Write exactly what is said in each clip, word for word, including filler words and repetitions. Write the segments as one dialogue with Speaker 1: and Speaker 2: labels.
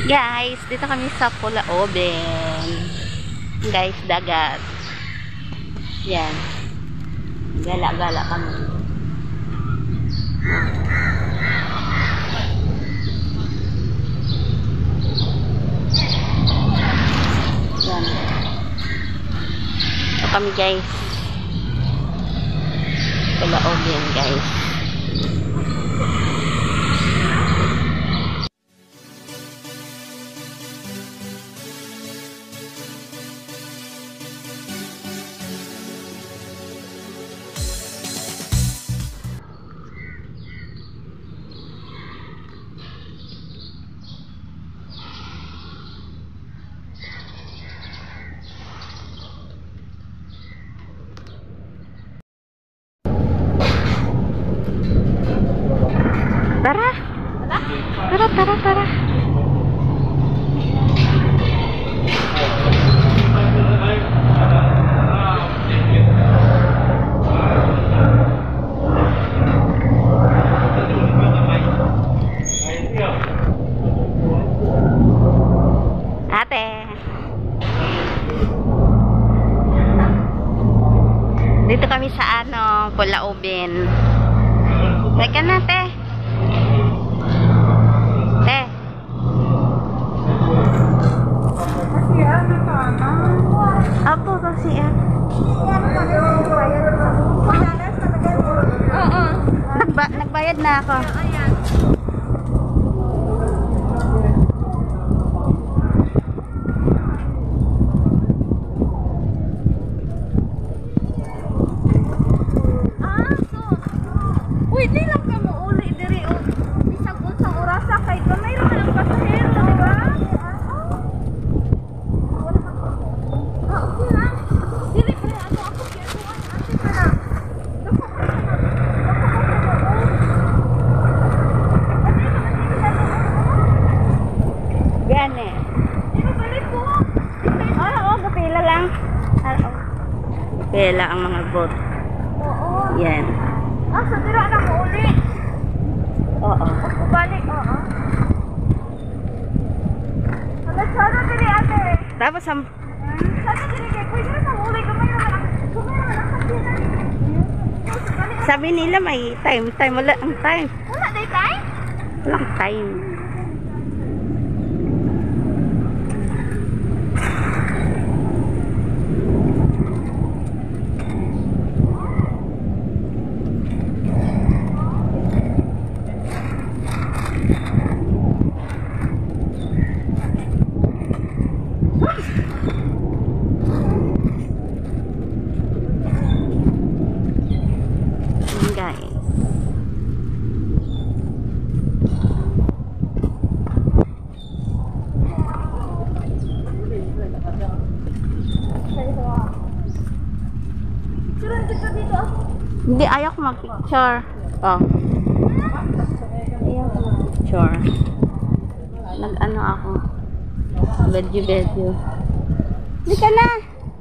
Speaker 1: Guys, dito kami sa Pulaoben. Guys, dagat. Yan. Gala-gala kami. Yan. Ito kami guys. Pulaoben guys. Tara. Tara, tara, tara. Ate. Dito kami sa ano, Pulaoben. Teka na, te. Te.
Speaker 2: Kasihan na ka na.
Speaker 1: Apo, kasihan.
Speaker 2: Oo.
Speaker 1: Nagba nagbayad na ako.
Speaker 2: Ayan. Ah, so. Uy, di lang ka mo uli diri o. Bisag unsang orasa kay gamay ra man ang pasahero, di ba? Ah, okay lang. Dili kaya ano ako kaya ano ate ka na. Dako ka na.
Speaker 1: Gane.
Speaker 2: Di ba balik ko?
Speaker 1: Ah, oo, kapila lang. Ah, oo. Kapila ang mga boat.
Speaker 2: Oo.
Speaker 1: Yan.
Speaker 2: Ah, sa tira na mo uli.
Speaker 1: Oo.
Speaker 2: Balik, oo. Hala, sana dili ate.
Speaker 1: Tapos, ang
Speaker 2: Sana dili kay pwede na kang uli. Gamay naman ang gamay naman ang kasinan.
Speaker 1: sabi nila may time. Time. Wala ang time.
Speaker 2: Wala day time?
Speaker 1: Walang time. Yan, guys.
Speaker 2: Suran kita dito.
Speaker 1: Hindi, ayaw ko mag-picture. Oh. Ayaw ko mag-picture. Nag-ano ako. Bedyo-bedyo. Hindi ka na.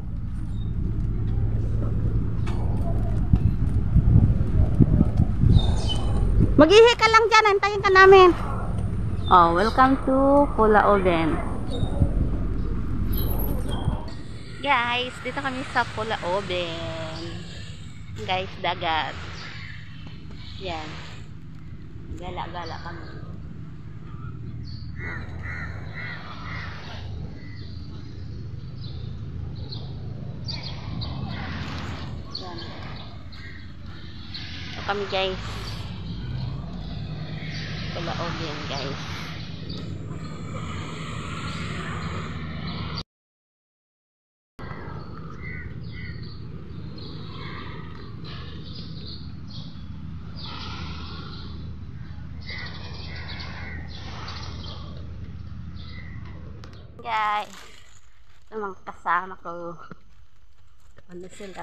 Speaker 1: Mag-ihi ka lang dyan. Antayin ka namin. Oh, welcome to Pulaoben. Guys, dito kami sa Pulaoben. Guys, dagat. Yan. Gala-gala kami. Yan. Ito kami guys. Pulaoben guys. Guys, ito mga kasama ko. Ano sila?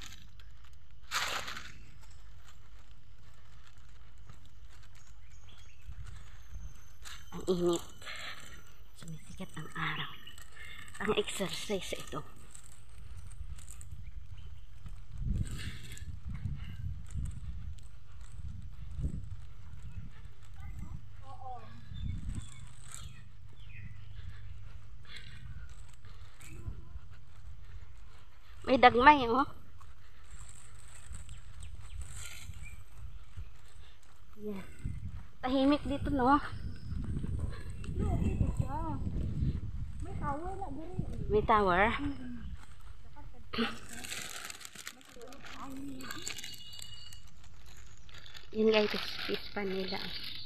Speaker 1: Ang init. Sumisikat ang araw. Ang exercise ito. May dagmay, oh. Yan. Tahimik dito, no?
Speaker 2: May tower na diri.
Speaker 1: May tower. Yun guys, fish pan nila.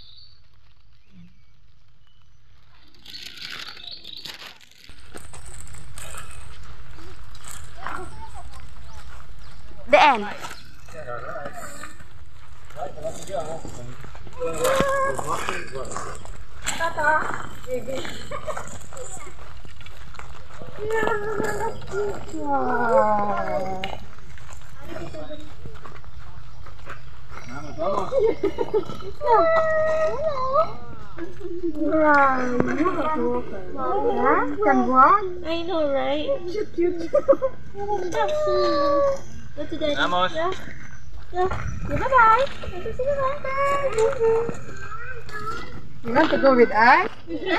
Speaker 1: The end.
Speaker 2: Tata, baby. I know, right? Cute, cute. Go to daddy.
Speaker 3: Vamos.
Speaker 2: Yeah. Yeah. Yeah, bye-bye. Say bye-bye.
Speaker 4: You want to go with us?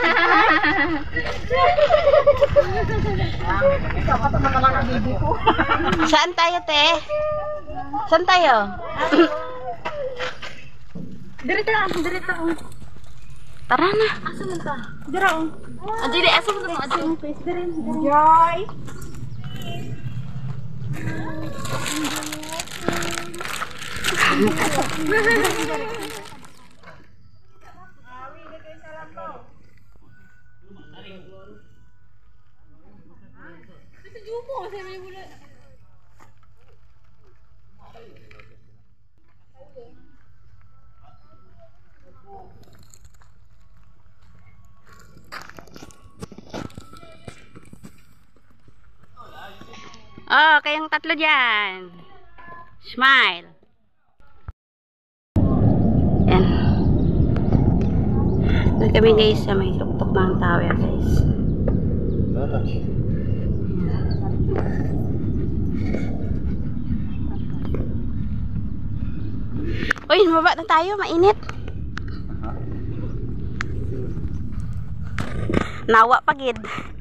Speaker 1: Saan tayo, te? Saan tayo?
Speaker 2: Dirito lang, dirito.
Speaker 1: Tara na.
Speaker 2: Asa man ta? Dira oh. Adili, asa man ta? Adili, face diri.
Speaker 4: Enjoy!
Speaker 1: Oh, kayong tatlo dyan. Smile. Yan. Doon kami guys sa may tuktok ng tower guys. Uy, mababa na tayo. Mainit. Nawa pagid.